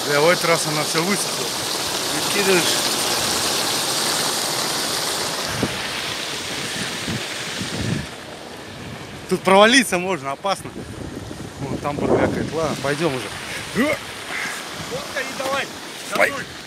Да, в этот раз она все высохла. Выкидываешь. Тут провалиться можно, опасно. Вон там бурлякает. Ладно, пойдем уже. Вот и давай. Давай.